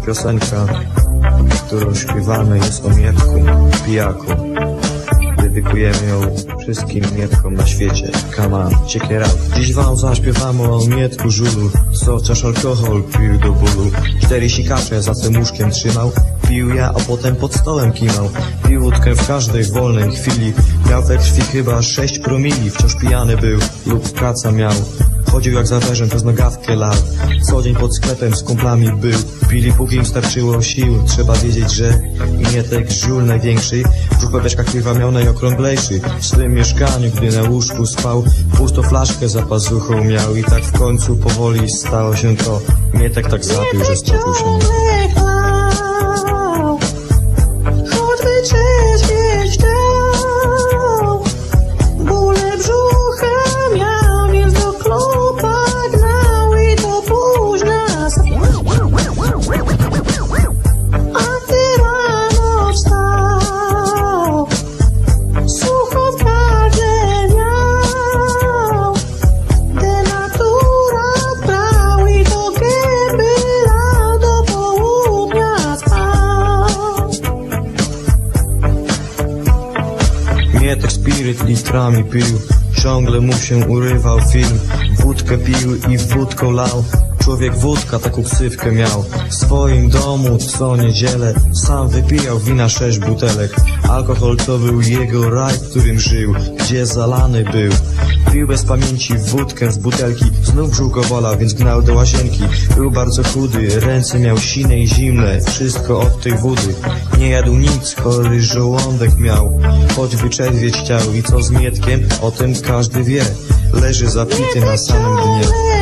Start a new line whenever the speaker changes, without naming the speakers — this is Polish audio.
piosenka, którą śpiewamy, jest o Mietku, pijaku. Dedykujemy ją wszystkim Mietkom na świecie. Come on, check it out. Dziś wam zaśpiewamy o Mietku żulu, co wciąż alkohol pił do bólu. 4 sikacze za tym łóżkiem trzymał, pił ja, a potem pod stołem kimał. Pił łódkę w każdej wolnej chwili, miał we krwi chyba 6 promili. Wciąż pijany był lub praca miał, chodził jak za weżem, przez nogawkę lał. Co dzień pod sklepem z kumplami był, pili póki im starczyło sił. Trzeba wiedzieć, że Mietek żul największy, brzuch we beczkach piwa miał najokrąglejszy. W swym mieszkaniu, gdy na łóżku spał, pustą flaszkę za pazuchą miał. I tak w końcu powoli stało się to. Mietek tak zapił, że stopił się. Mietek spiryt litrami pił, ciągle mu się urywał film. Wódkę pił i wódką lał, człowiek wódka taką ksywkę miał. W swoim domu co niedzielę sam wypijał wina 6 butelek. Alkohol to był jego raj, w którym żył, gdzie zalany był. Pił bez pamięci wódkę z butelki, znów brzuch go bolał, więc gnał do łazienki. Był bardzo chudy, ręce miał sine i zimne, wszystko od tej wody. Nie jadł nic, chory żołądek miał, choć wyczerwieć chciał. I co z Mietkiem, o tym każdy wie, leży zapity na samym dnie.